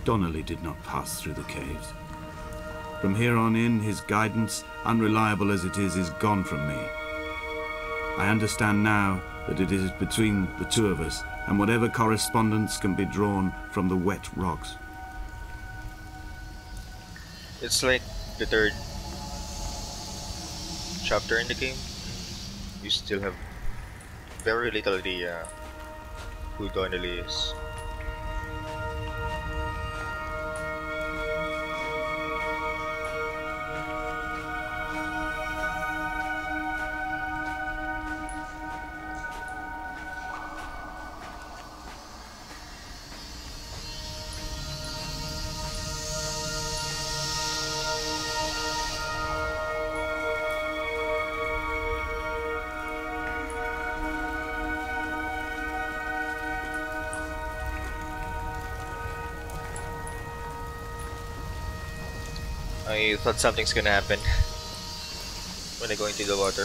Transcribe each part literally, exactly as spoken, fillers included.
Donnelly did not pass through the caves. From here on in, his guidance, unreliable as it is, is gone from me. I understand now that it is between the two of us, and whatever correspondence can be drawn from the wet rocks. It's like the third chapter in the game. You still have very little idea who Donnelly is. I thought something's gonna happen when I go into the water.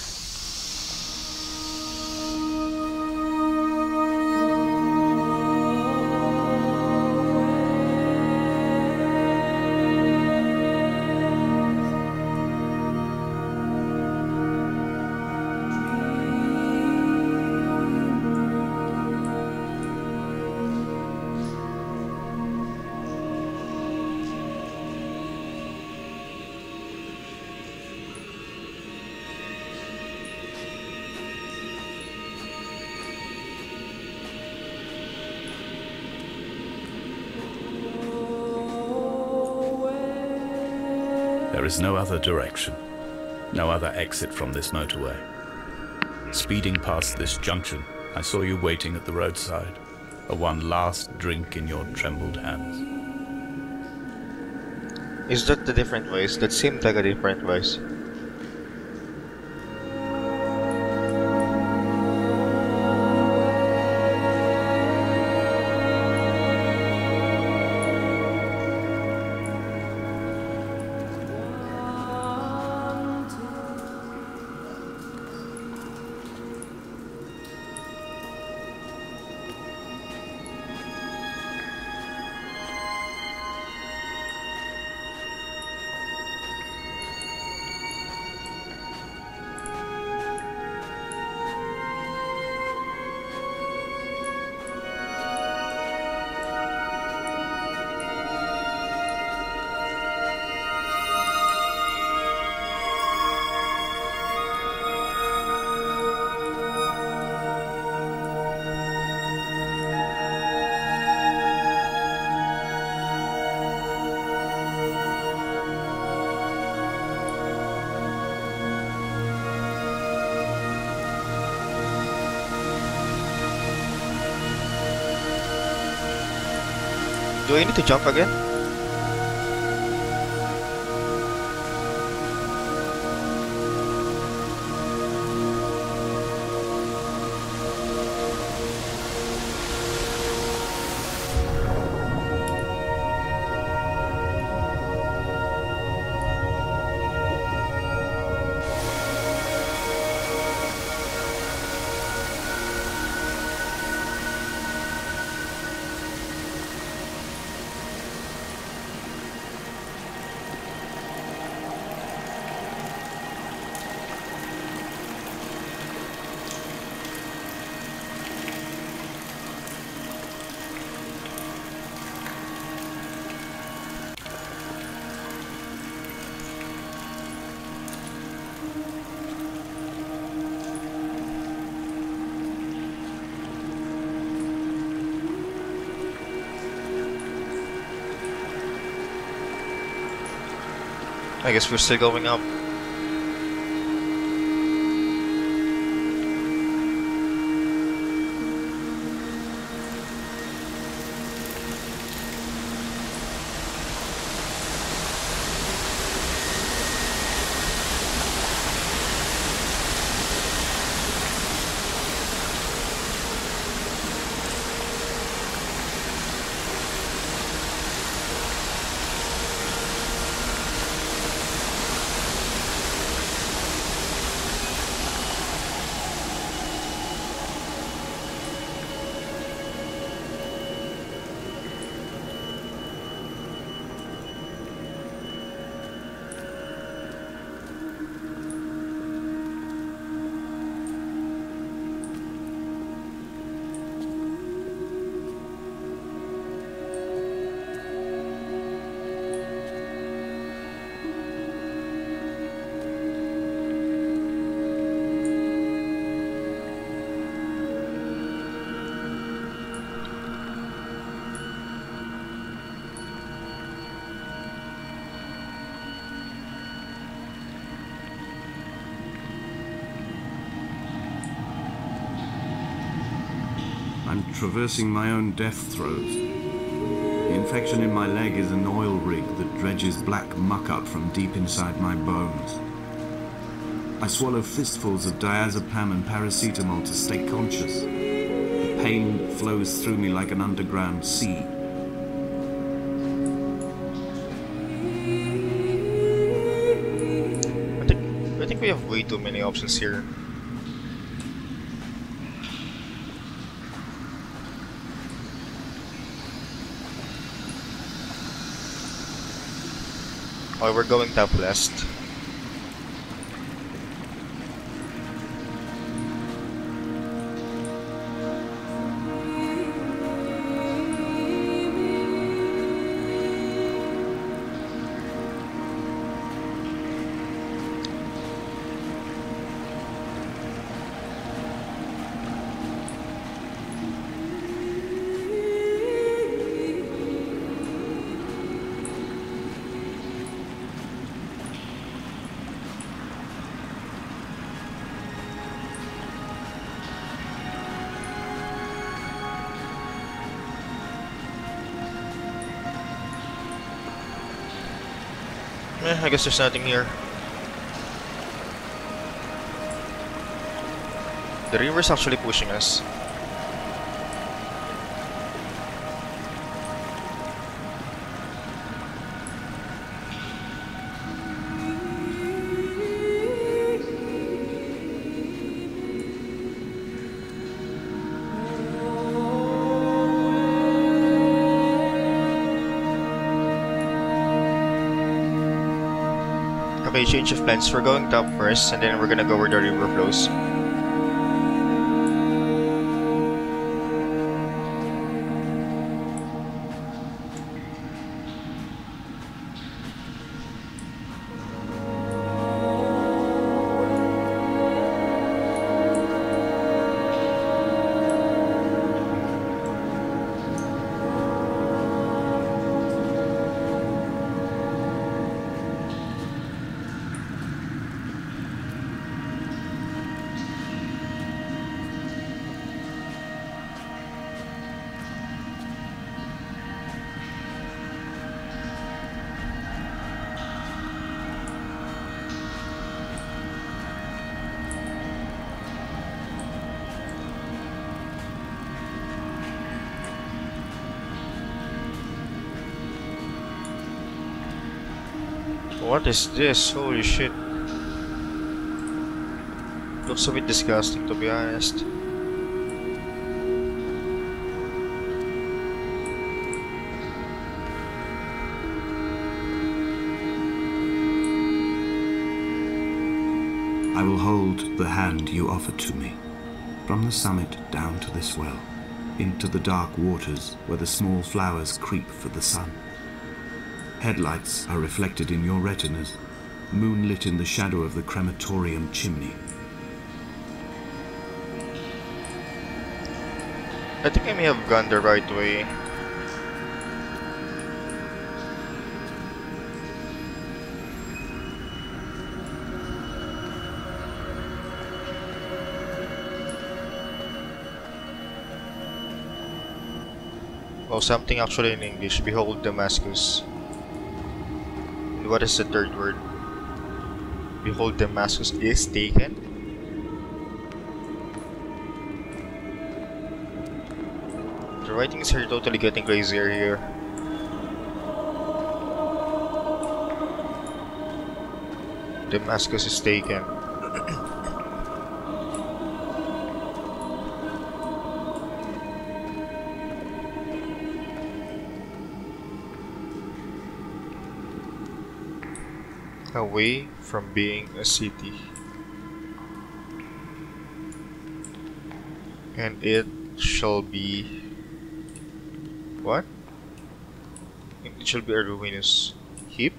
There is no other direction, no other exit from this motorway. Speeding past this junction, I saw you waiting at the roadside, a one last drink in your trembled hands. Is that the different voice? That seemed like a different voice. Do I need to jump again? I guess we're still going up. I'm traversing my own death throes. The infection in my leg is an oil rig that dredges black muck up from deep inside my bones. I swallow fistfuls of diazepam and paracetamol to stay conscious. The pain flows through me like an underground sea. I think I think we have way too many options here. Oh, we're going top west. Eh, I guess there's nothing here. The river's actually pushing us. Okay, change of plans. We're going top first, and then we're gonna go where the river flows. What is this? Holy shit. Looks a bit disgusting, to be honest. I will hold the hand you offer to me, from the summit down to this well, into the dark waters where the small flowers creep for the sun. Headlights are reflected in your retinas, moonlit in the shadow of the crematorium chimney. I think I may have gone the right way. Oh, something actually in English. Behold Damascus. And what is the third word? Behold Damascus is taken. The writings are totally getting crazier here. Damascus is taken. Away from being a city, and it shall be what? It shall be a ruinous heap.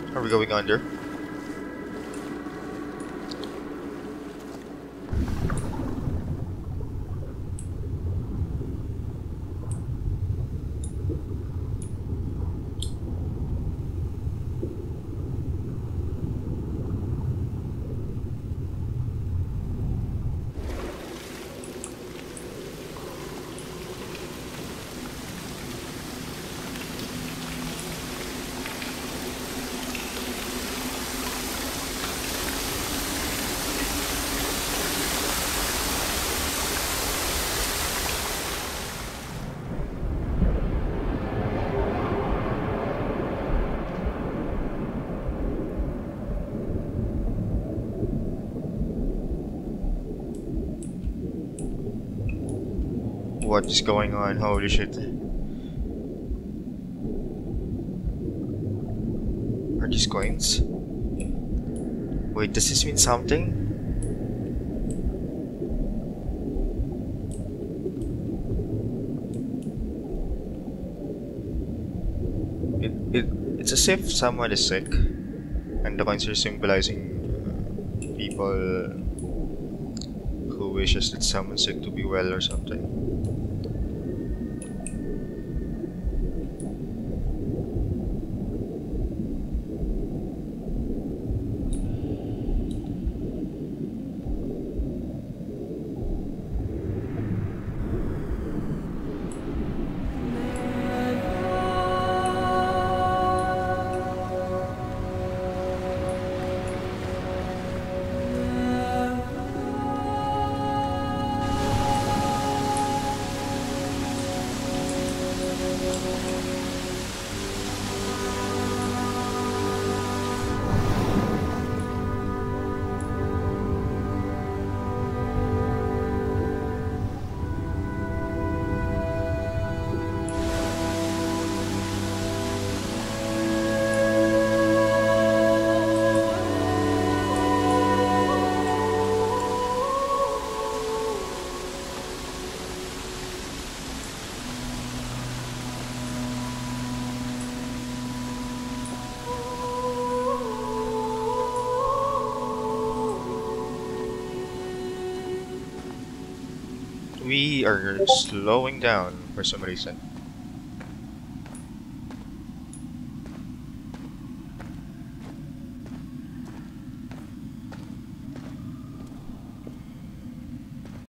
Are we going under? What is going on? Holy shit. Are these coins? Wait, does this mean something? It, it, it's as if someone is sick and the coins are symbolizing people who wishes that someone's sick to be well or something. We are slowing down for some reason.